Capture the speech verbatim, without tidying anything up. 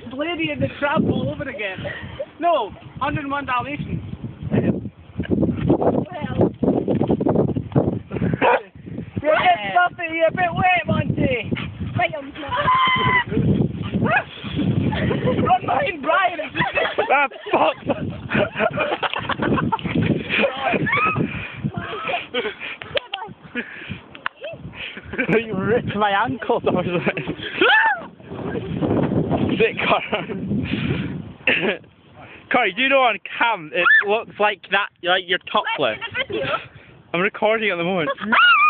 this lady in the trap all over again. No, one hundred and one Dalmatians. Well. You're a bit stuffy, you're a bit wet, Monty. Right on the Run behind Brian and just... Ah, fuck! You ripped my ankles off. Sit, Carl. Carl, do you know on cam it looks like that, like you're topless? Video. I'm recording at the moment.